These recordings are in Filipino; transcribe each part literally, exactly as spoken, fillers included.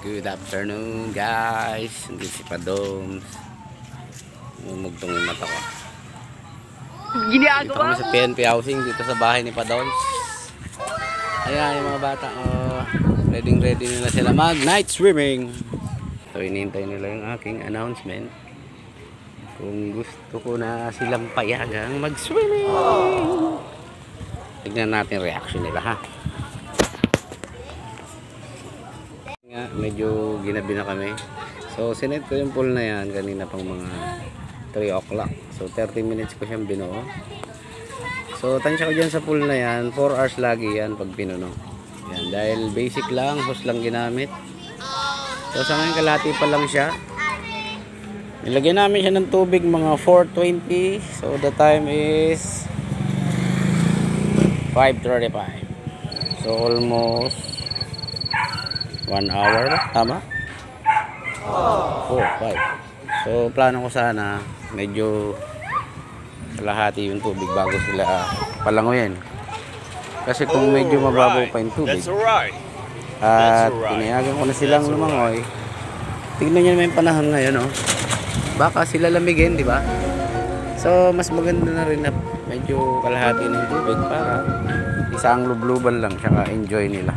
Good afternoon guys. Hindi si Padoms. Mumugtong yung mata ko. Dito kami sa P N P housing dito sa bahay ni Padoms. Ayan yung mga bata. Oh, ready ready nila sila mag night swimming. So inintay nila yung aking announcement. Kung gusto ko na silang payagang mag swimming. Tignan natin reaction nila ha. Nga, medyo ginabi na kami. So sinet ko yung pool na yan kanina pang mga three o'clock. So thirty minutes ko siyang binuo. So tansya ko dyan sa pool na yan, four hours lagi yan pag pinuno. Yan, dahil basic lang, hose lang ginamit. So sa ngayon kalahati pa lang siya. Nilagyan namin siya ng tubig mga four twenty. So the time is five thirty-five. So almost one hour ba? Tama? four, five. So plano ko sana medyo kalahati yung tubig bago sila uh, palangoyin. Kasi kung medyo mababaw pa yung tubig at pinayagan ko na silang lumangoy, tignan nyo naman yung panahon ngayon, oh. Baka sila lamigin, di ba? So mas maganda na rin na medyo kalahati ng tubig para isang lubluban lang tsaka enjoy nila.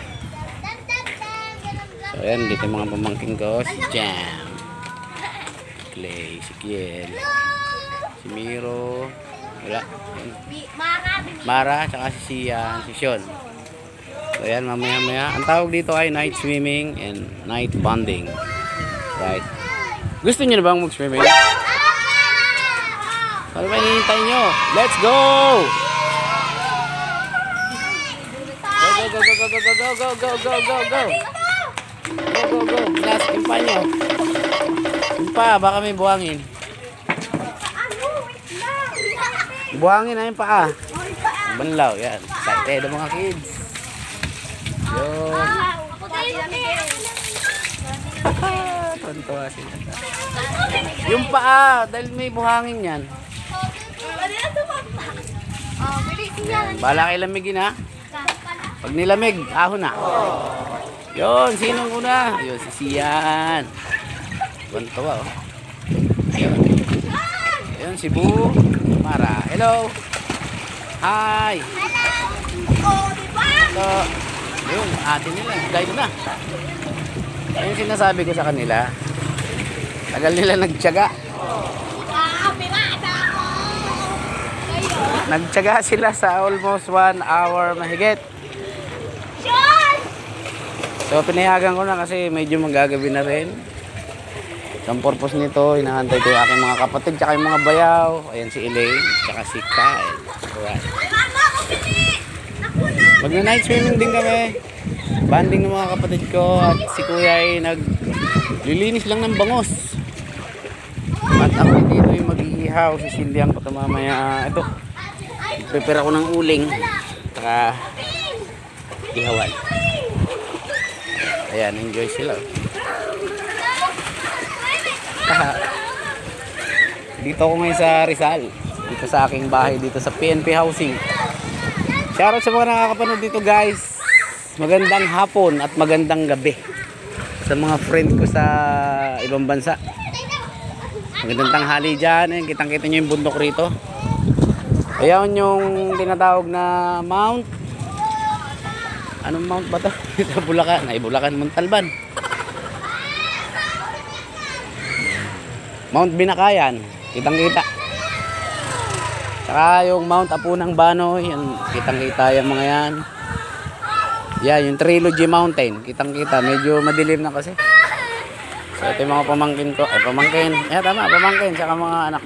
So ayan, dito mga pamangkin ko, si Jam, Clay, si Kiel, si Miro, wala, Mara, tsaka si Sian, si Sean. So ayan, mamaya maya ang tawag dito ay night swimming and night bonding. Right? Gusto niyo na bang mag-swimming? Ano ba hinihintay nyo? Let's go! Go, go, go, go, go, go, go, go, go, go, go! Go, go, go. Bilas, impa nyo. Impa, baka may buhangin. Buhangin na yung paa. Banlaw, yan. Excited ang mga kids. Yun. Tontuwa sila. Yung paa, dahil may buhangin yan. Yan. Bala kayo lamigin ha. Pag nilamig, ahon na. Yun, sinong una? Yun, si Sian. Bantawa, oh. Yun. Yun, si Bu. Mara. Hello. Hi. Hello. Yun, ate nila. Guide na. Ayun sinasabi ko sa kanila. Tagal nila nagtiyaga. Nagtiyaga sila sa almost one hour mahigit. So pinayagan ko na kasi medyo magagabi na rin. Ang purpose nito, inaantay ko yung aking mga kapatid tsaka yung mga bayaw. Ayan si Elaine tsaka si Kyle. Alright. Mag-night swimming din kami. Banding ng mga kapatid ko at si Kuya ay naglilinis lang ng bangos. At ako dito yung mag-iihaw. Sisindihan ko ito mamaya. Ito, prepare ako ng uling tsaka ihawan. Ayan, enjoy sila. Dito ako ngayon sa Rizal. Dito sa aking bahay, dito sa P N P housing. Shoutout sa mga nakakapanood dito guys. Magandang hapon at magandang gabi sa mga friend ko sa ibang bansa. Magandang tanghali dyan. Ayan, kitang kita nyo yung bundok rito. Ayan yung tinatawag na Mount. Anong mount ba ito? Ito Bulacan. Ay, Bulacan, Montalban. Mount Binakayan. Kitang-kita. Saka yung Mount Apunang Banoy. Yan, kitang-kita yung mga yan. Yan, yung Trilogy Mountain. Kitang-kita. Medyo madilim na kasi. So, ito yung mga pamangkin ko. Ay, pamangkin. Ayan, tama. Pamangkin. Saka mga anak.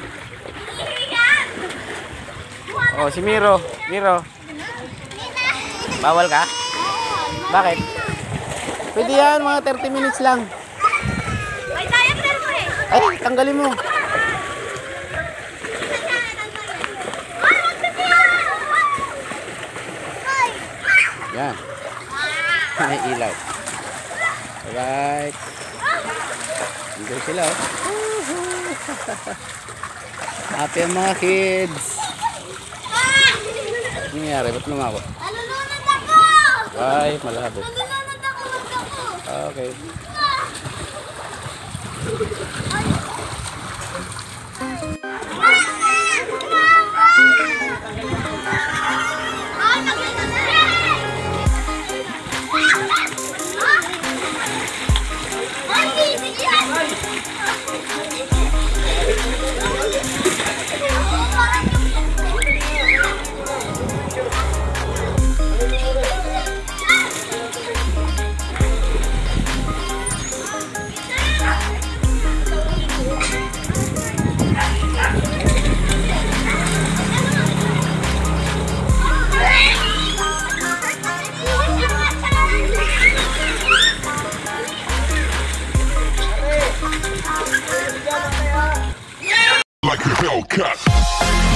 Oh, si Miro. Miro. Bawal ka? Bakit? Pwede yan, mga thirty minutes lang. May diaper mo eh. Ay, tanggalin mo. Yan. May ilaw. Alright. Enjoy sila, oh. Happy ang mga kids. Ano nangyari? Ba't lumako? Nalulunod ako! Ay, malabo. Nalulunod ako! Okay. Like a Hellcat.